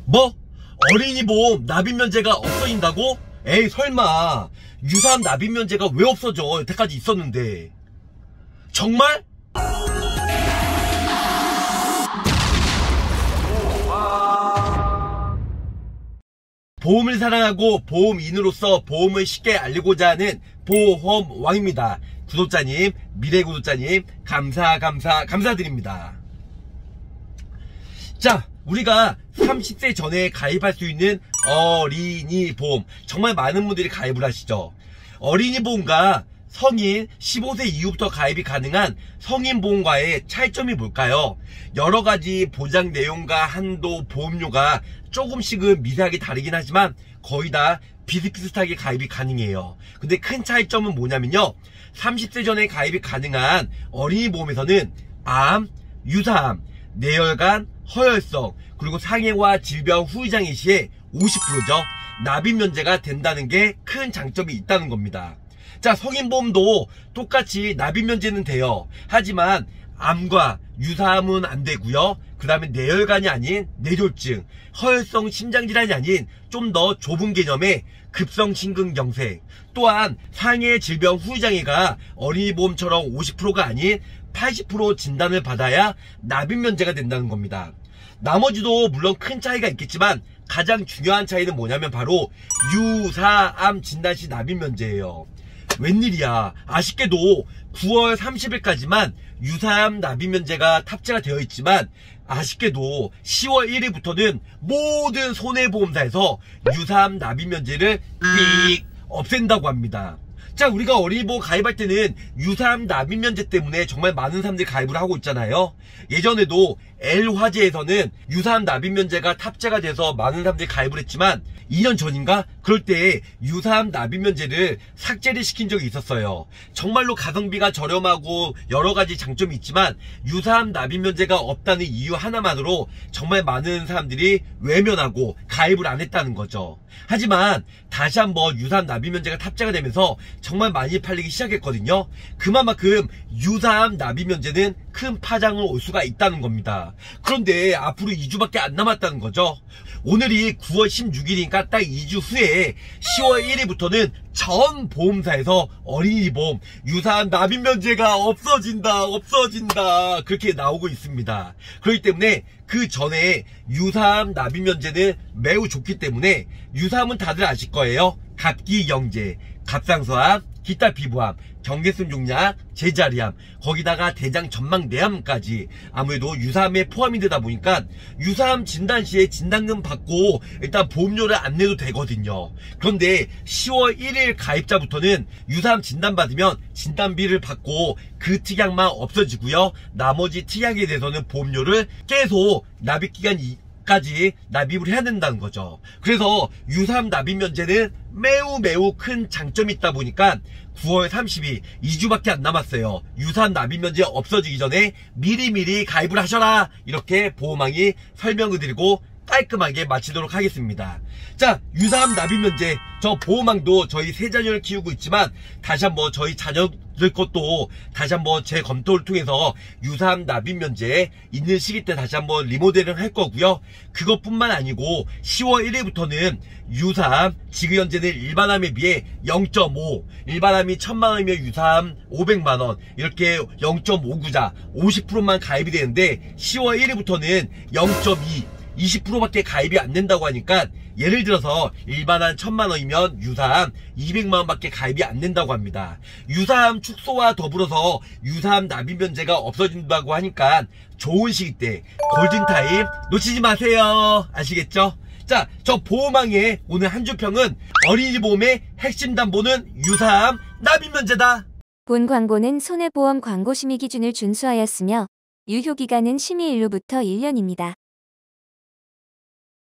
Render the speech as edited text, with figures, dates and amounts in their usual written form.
뭐? 어린이 보험 납입 면제가 없어진다고? 에이 설마. 유사암 납입 면제가 왜 없어져? 여태까지 있었는데. 정말? 보험을 사랑하고 보험인으로서 보험을 쉽게 알리고자 하는 보험왕입니다. 구독자님, 미래 구독자님 감사드립니다. 자, 우리가 30세 전에 가입할 수 있는 어린이 보험, 정말 많은 분들이 가입을 하시죠. 어린이 보험과 성인 15세 이후부터 가입이 가능한 성인 보험과의 차이점이 뭘까요? 여러가지 보장 내용과 한도, 보험료가 조금씩은 미세하게 다르긴 하지만 거의 다 비슷비슷하게 가입이 가능해요. 근데 큰 차이점은 뭐냐면요, 30세 전에 가입이 가능한 어린이 보험에서는 암, 유사암, 뇌혈관, 허혈성, 그리고 상해와 질병 후유장애 시에 50%죠 납입 면제가 된다는 게 큰 장점이 있다는 겁니다. 자, 성인보험도 똑같이 납입 면제는 돼요. 하지만 암과 유사암은 안 되고요. 그 다음에 뇌혈관이 아닌 뇌졸중, 허혈성 심장질환이 아닌 좀 더 좁은 개념의 급성심근경색, 또한 상해 질병 후유장애가 어린이보험처럼 50%가 아닌 80% 진단을 받아야 납입 면제가 된다는 겁니다. 나머지도 물론 큰 차이가 있겠지만 가장 중요한 차이는 뭐냐면 바로 유사암 진단 시 납입 면제예요. 웬일이야, 아쉽게도 9월 30일까지만 유사암 납입 면제가 탑재가 되어 있지만 아쉽게도 10월 1일부터는 모든 손해보험사에서 유사암 납입 면제를 삑 없앤다고 합니다. 자, 우리가 어린이보험 가입할 때는 유사암 납입 면제 때문에 정말 많은 사람들이 가입을 하고 있잖아요. 예전에도 L화재에서는 유사암 납입 면제가 탑재가 돼서 많은 사람들이 가입을 했지만 2년 전인가? 그럴 때 유사암 납입 면제를 삭제를 시킨 적이 있었어요. 정말로 가성비가 저렴하고 여러가지 장점이 있지만 유사암 납입 면제가 없다는 이유 하나만으로 정말 많은 사람들이 외면하고 가입을 안 했다는 거죠. 하지만 다시 한번 유사암 납입 면제가 탑재가 되면서 정말 많이 팔리기 시작했거든요. 그만큼 유사암 납입 면제는 큰 파장을 올 수가 있다는 겁니다. 그런데 앞으로 2주밖에 안 남았다는 거죠. 오늘이 9월 16일이니까 딱 2주 후에 10월 1일부터는 전 보험사에서 어린이 보험 유사암 납입 면제가 없어진다 그렇게 나오고 있습니다. 그렇기 때문에 그 전에 유사암 납입 면제는 매우 좋기 때문에, 유사암은 다들 아실 거예요. 갑기경제, 갑상선암, 기타 피부암, 경계성 종양, 제자리암, 거기다가 대장 전망 내암까지 아무래도 유사암에 포함이 되다 보니까 유사암 진단 시에 진단금 받고 일단 보험료를 안 내도 되거든요. 그런데 10월 1일 가입자부터는 유사암 진단 받으면 진단비를 받고 그 특약만 없어지고요. 나머지 특약에 대해서는 보험료를 계속 납입기간 까지 납입을 해야 된다는 거죠. 그래서 유사암 납입 면제는 매우 큰 장점이 있다 보니까 9월 30일 2주밖에 안 남았어요. 유사암 납입 면제 없어지기 전에 미리 가입을 하셔라, 이렇게 보험왕이 설명을 드리고 깔끔하게 마치도록 하겠습니다. 자, 유사암 납입 면제, 저 보험왕도 저희 세 자녀를 키우고 있지만 다시 한번 저희 자녀들 것도 다시 한번 제 검토를 통해서 유사암 납입 면제 있는 시기 때 다시 한번 리모델링 할 거고요. 그것뿐만 아니고 10월 1일부터는 유사암, 지금 현재는 일반암에 비해 0.5, 일반암이 1000만원이면 유사암 500만원, 이렇게 0.5구자 50%만 가입이 되는데 10월 1일부터는 0.2, 20%밖에 가입이 안 된다고 하니까, 예를 들어서 일반암 1000만원이면 유사암 200만원밖에 가입이 안 된다고 합니다. 유사암 축소와 더불어서 유사암 납입 면제가 없어진다고 하니까 좋은 시기 때 골든타임 놓치지 마세요. 아시겠죠? 자, 저 보험왕의 오늘 한 주평은 어린이 보험의 핵심 담보는 유사암 납입 면제다. 본 광고는 손해보험 광고 심의 기준을 준수하였으며 유효기간은 심의일로부터 1년입니다.